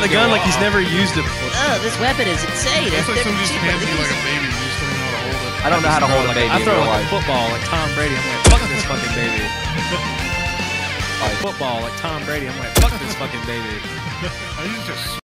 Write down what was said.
the gun like he's never used it before. Oh, this weapon is insane. That's like somebody just hands you like a baby. You just don't know how to hold it. I don't know how to hold a baby. I throw in it real like a life. football, like Tom Brady. I'm like, fuck this fucking baby. Like football, like Tom Brady. I'm like, fuck this fucking baby. I used to just